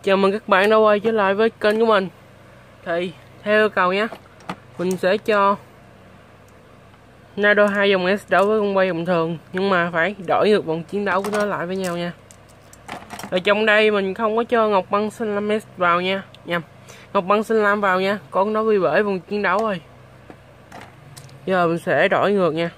Chào mừng các bạn đã quay trở lại với kênh của mình. Thì theo yêu cầu nhé, mình sẽ cho Nado 2 dòng S đấu với con quay bình thường, nhưng mà phải đổi ngược vòng chiến đấu của nó lại với nhau nha. Ở trong đây mình không có cho Ngọc Băng Xanh Lam S vào nha, Ngọc Băng Xanh Lam vào nha, con nó bị bể vòng chiến đấu rồi. Giờ mình sẽ đổi ngược nha.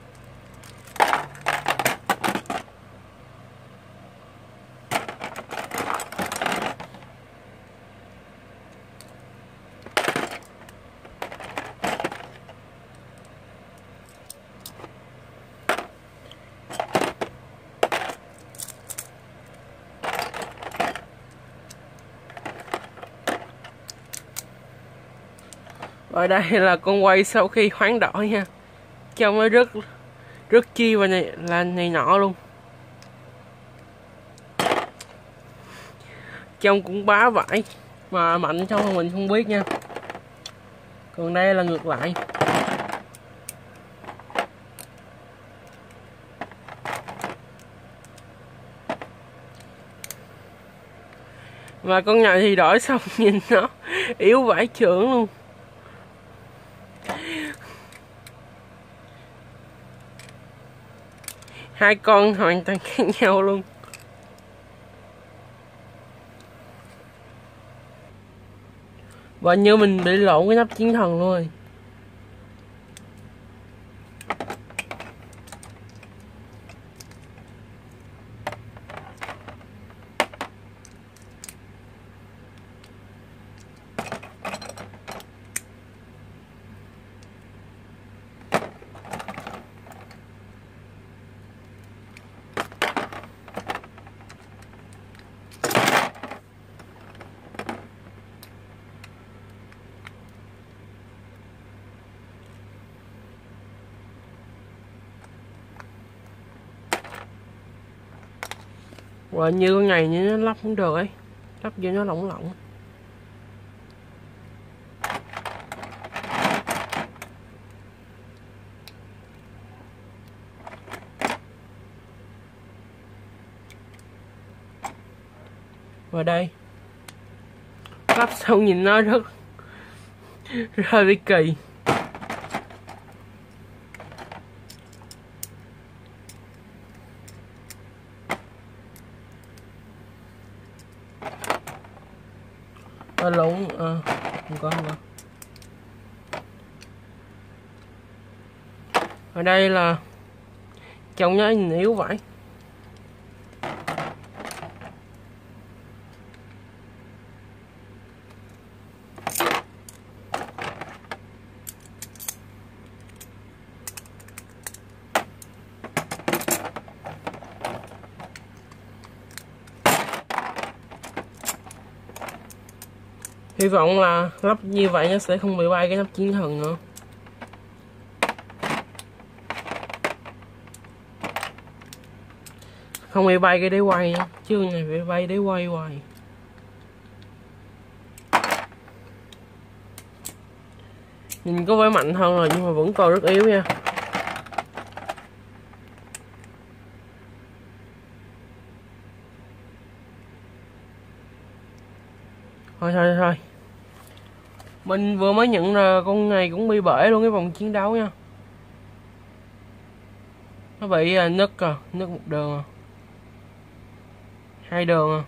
Và đây là con quay sau khi hoán đổi nha. Trông nó rất chi và này nọ luôn. Trông cũng bá vãi mà mạnh trong mình không biết nha. Còn đây là ngược lại. Và con này thì đổi xong nhìn nó yếu vãi chưởng luôn. Hai con hoàn toàn khác nhau luôn. Và như mình bị lộn cái nắp chiến thần luôn rồi. Và như con này như nó lắp không được ấy, lắp vô nó lỏng lỏng. Và đây, lắp xong nhìn nó rất hơi bị kỳ. Lộn, không có. Ở đây là trông nó nhìn yếu vậy. Hy vọng là lắp như vậy nó sẽ không bị bay cái nắp chiến thần nữa. Không bị bay cái đế quay nữa, chứ này bị bay đế quay hoài. Nhìn có vẻ mạnh hơn rồi nhưng mà vẫn còn rất yếu nha. Thôi. Mình vừa mới nhận ra con này cũng bị bể luôn cái vòng chiến đấu nha. Nó bị nứt một đường hai đường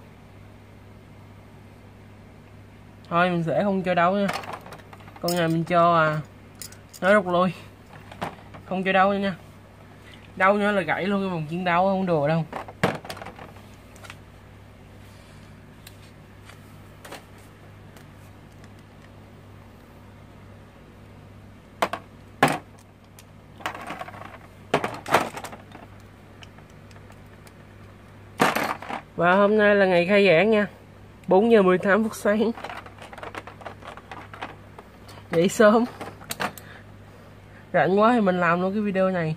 Thôi mình sẽ không cho đấu nha. Con này mình cho nó rút lui, không cho đấu nha. Đấu nữa là gãy luôn cái vòng chiến đấu, không đùa đâu. Và hôm nay là ngày khai giảng nha, 4:18 sáng. Dậy sớm, rảnh quá thì mình làm luôn cái video này.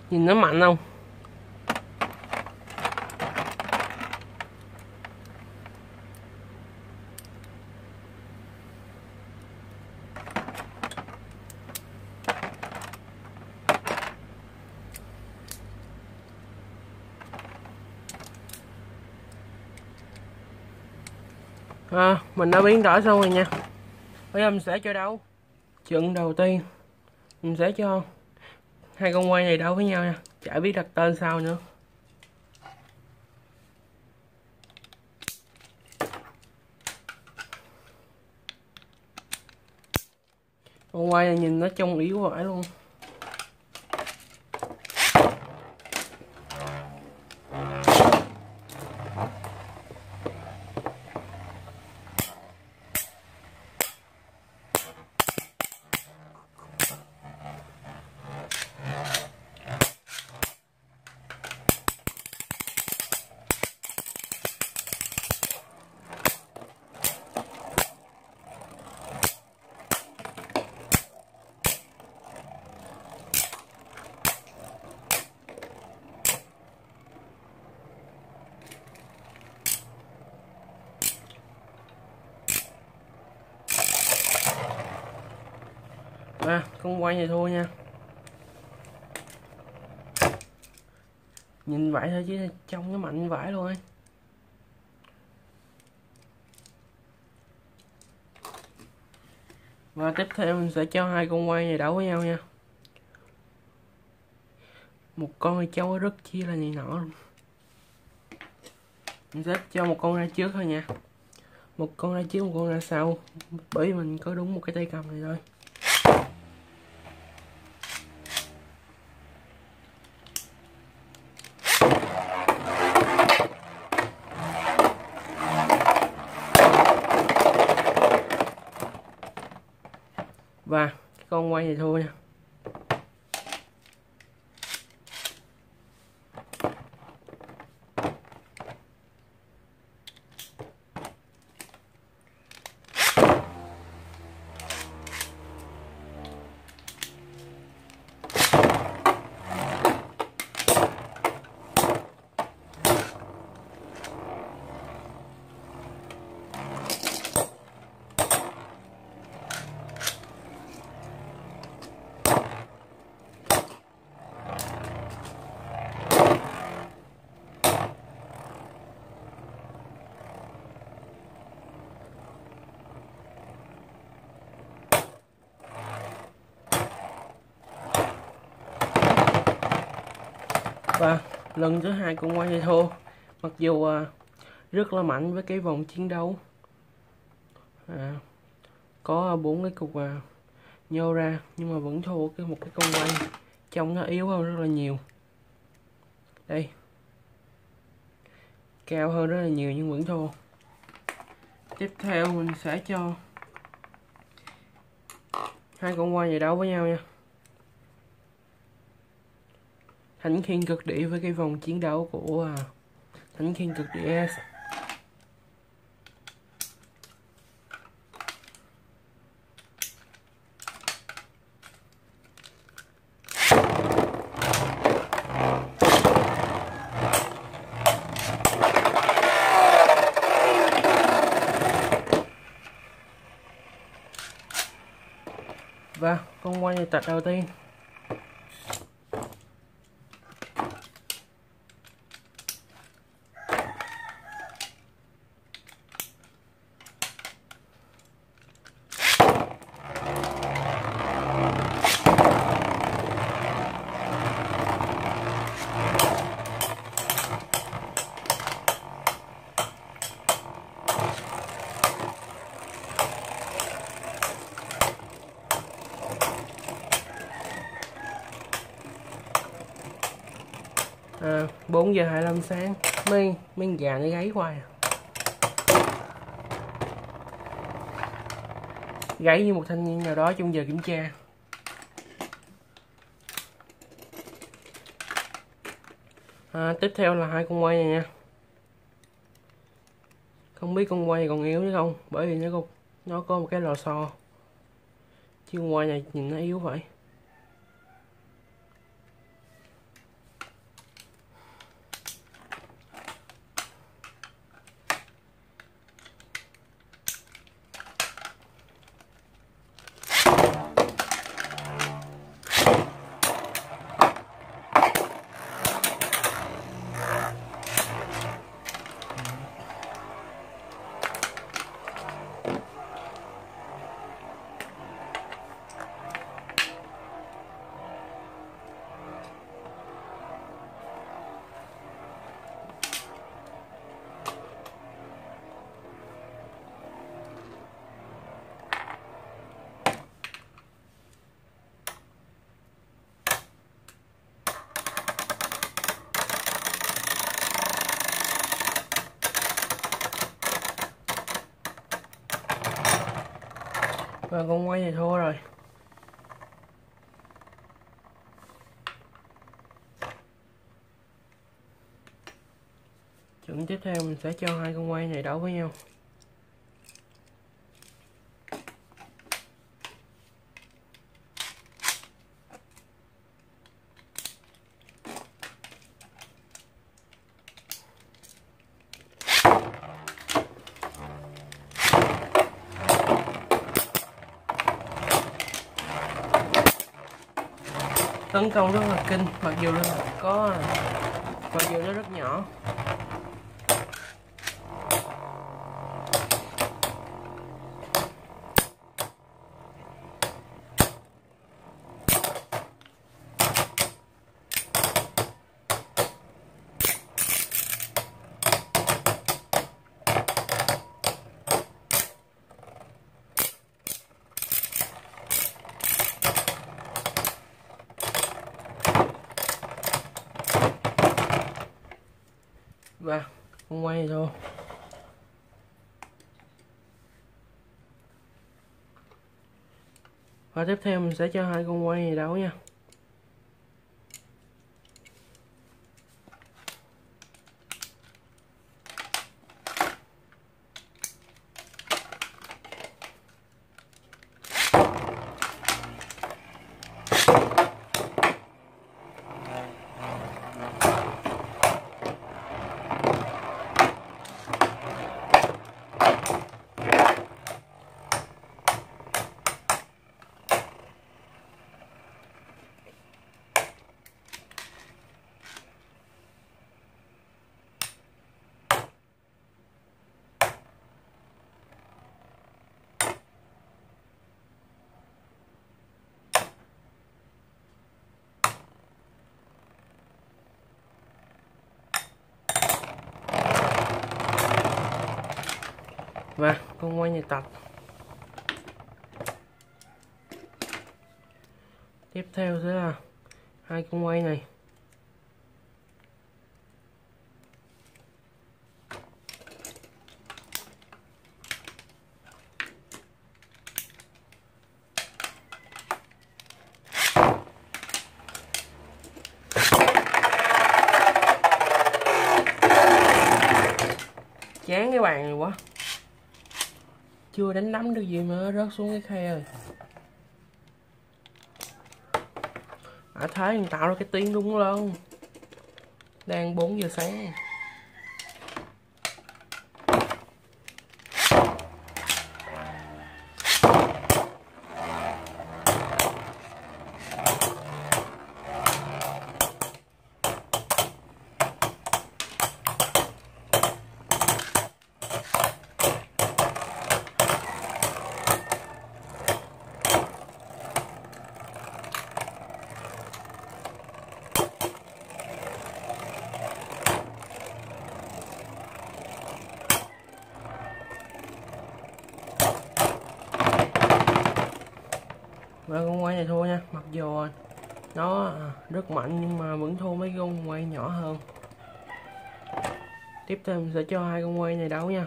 Nhìn nó mạnh không? Mình đã biến đổi xong rồi nha. Bây giờ mình sẽ cho đấu. Trận đầu tiên mình sẽ cho hai con quay này đấu với nhau nha, chả biết đặt tên sao nữa. Con quay này nhìn nó trông yếu vãi luôn. Con quay này thua nha. Nhìn vậy thôi chứ trông nó mạnh vãi luôn ấy. Và tiếp theo mình sẽ cho hai con quay này đấu với nhau nha. Một con này trâu rất chi là nhảy nọ luôn. Mình sẽ cho một con ra trước thôi nha. Một con ra trước, một con ra sau. Bởi vì mình có đúng một cái tay cầm này thôi. Và cái con quay này thua nha. Và lần thứ hai con quay này thua. Mặc dù rất là mạnh với cái vòng chiến đấu, có 4 cái cục nhô ra, nhưng mà vẫn thua một cái con quay trông nó yếu hơn rất là nhiều. Đây, cao hơn rất là nhiều nhưng vẫn thua. Tiếp theo mình sẽ cho hai con quay này đấu với nhau nha. Thánh khiên cực địa với cái vòng chiến đấu của Thánh khiên cực địa S. Và con quay này tạch đầu tiên. À, 4 giờ 25 sáng mấy gà nó gáy hoài à. Gáy như một thanh niên nào đó trong giờ kiểm tra. Tiếp theo là hai con quay này nha. Không biết con quay còn yếu nữa không, bởi vì nó có một cái lò xo, chứ con quay này nhìn nó yếu vậy. Và con quay này thua rồi. Trận tiếp theo mình sẽ cho hai con quay này đấu với nhau. Tấn công rất là kinh, mặc dù nó rất nhỏ. Và con quay này thôi. Và tiếp theo mình sẽ cho hai con quay này đấu nha. Và con quay này tập. Tiếp theo sẽ là hai con quay này. Chán cái bàn này quá. Chưa đánh đấm được gì mà rớt xuống cái khe rồi. Thấy mình tạo ra cái tiếng đúng luôn. Đang 4 giờ sáng. Và con quay này thua nha, mặc dù nó rất mạnh nhưng mà vẫn thua mấy con quay nhỏ hơn. Tiếp theo mình sẽ cho hai con quay này đấu nha.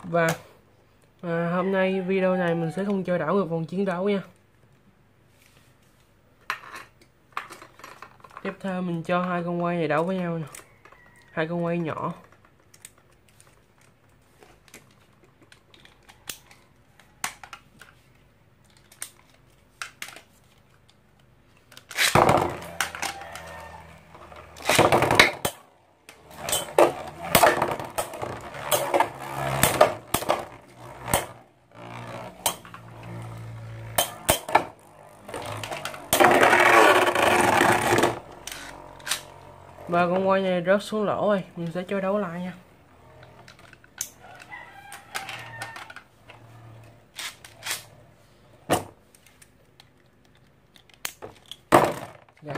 Và hôm nay video này mình sẽ không cho đảo ngược vòng chiến đấu nha. Tiếp theo mình cho hai con quay này đấu với nhau nè, hai con quay nhỏ. Và con quay này rớt xuống lỗ rồi, mình sẽ cho đấu lại nha. Dạ.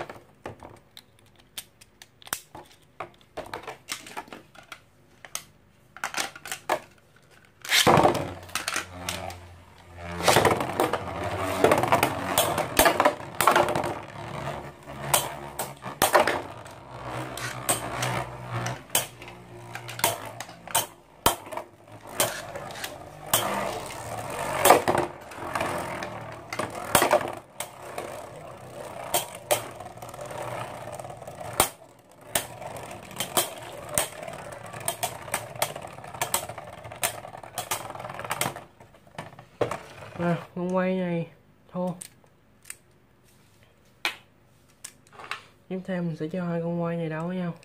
Con quay này thua. Tiếp theo mình sẽ cho hai con quay này đấu với nhau.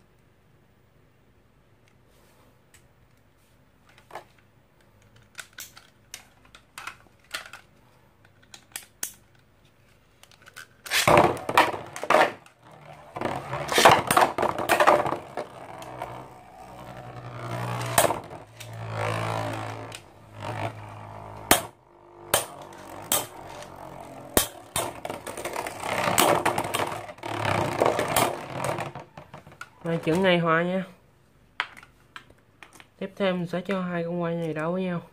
Chữ này hòa nha. Tiếp theo mình sẽ cho hai con quay này đấu với nhau.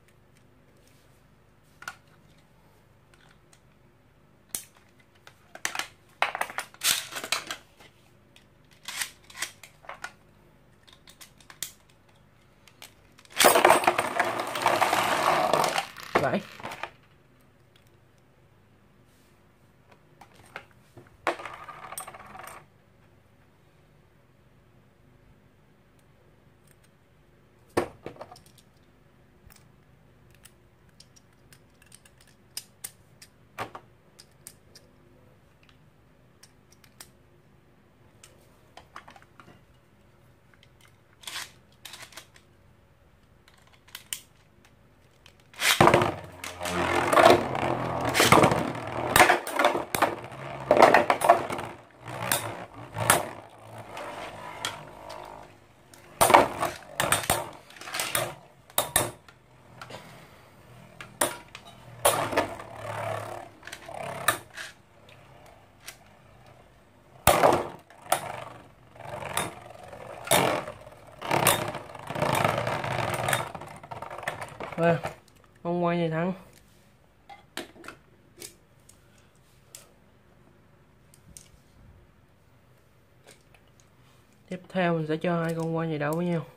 Vậy con quay này thắng. Tiếp theo mình sẽ cho hai con quay này đấu với nhau.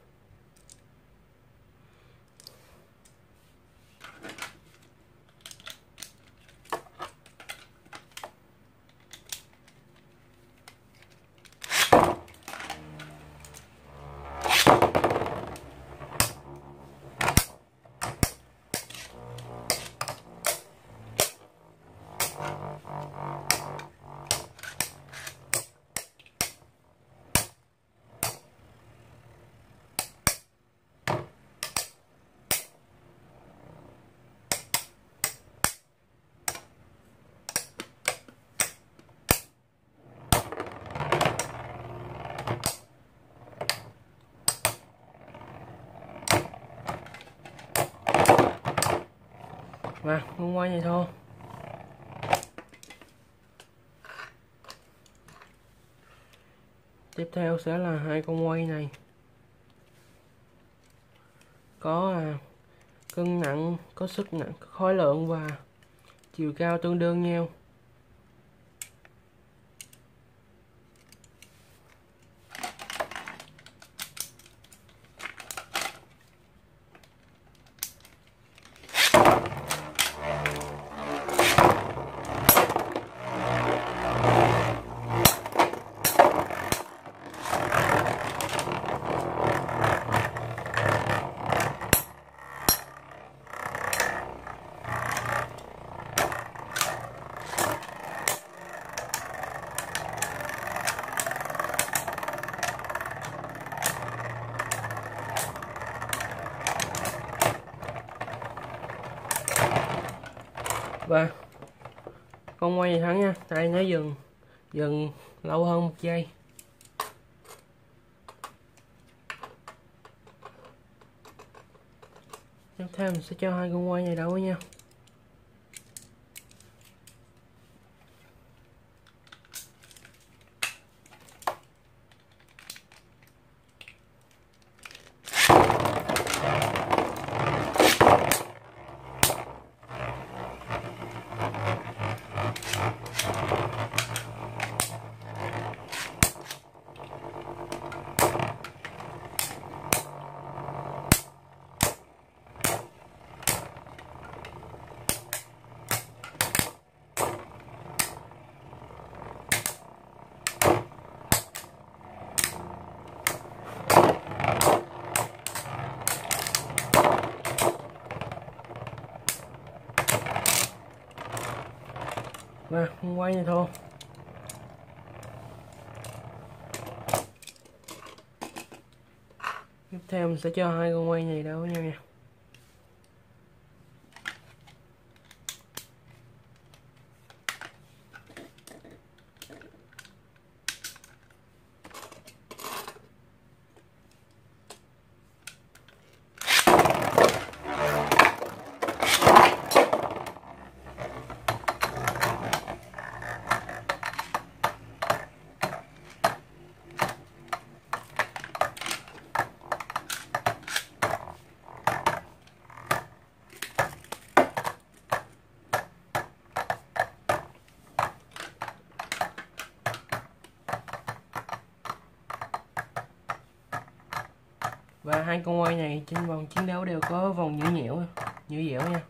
Và con quay này thôi. Tiếp theo sẽ là hai con quay này có cân nặng, có sức nặng, có khối lượng và chiều cao tương đương nhau. Và con quay này thắng nha, tại nó dừng lâu hơn 1 giây. Tiếp theo mình sẽ cho 2 con quay này đấu với nhau. Và con quay này thôi. Tiếp theo mình sẽ cho 2 con quay này đấu với nhau nha. Và 2 con quay này trên vòng chiến đấu đều có vòng nhũ dẻo nha.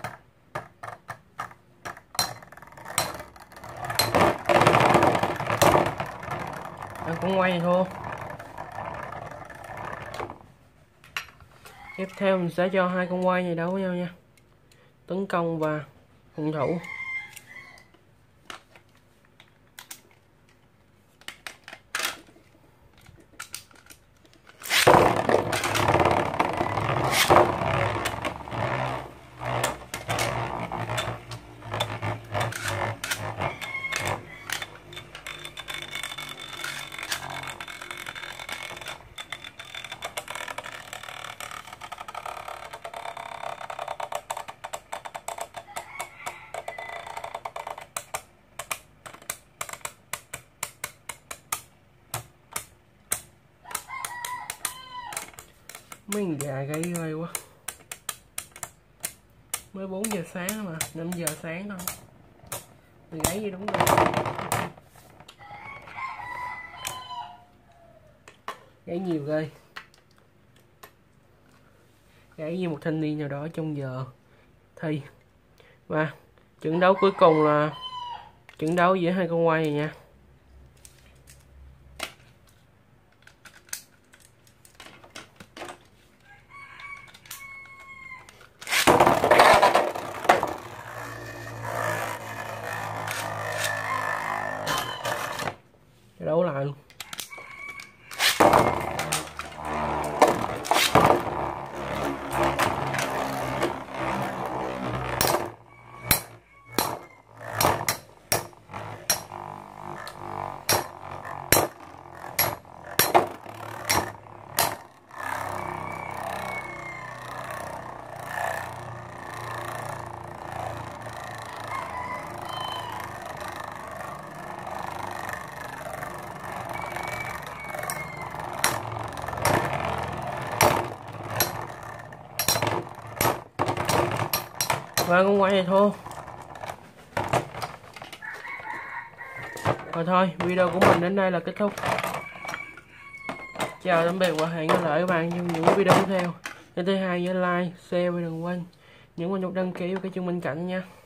Con quay này thôi. Tiếp theo mình sẽ cho 2 con quay này đấu với nhau nha. Tấn công và phòng thủ. Mấy con gà gáy ghê quá. Mới 4 giờ sáng mà, 5 giờ sáng thôi. Mình gáy gì đúng rồi. Gáy nhiều ghê. Gáy như một thanh niên nào đó trong giờ thi. Và trận đấu cuối cùng là trận đấu giữa 2 con quay này nha. Đấu lại luôn. Và con quay này thôi. Rồi thôi, video của mình đến đây là kết thúc. Chào tạm biệt và hẹn gặp lại các bạn trong những video tiếp theo. Thứ hai nhớ like, share và đừng quên nhấn vào nút đăng ký và cái chuông bên cạnh nha.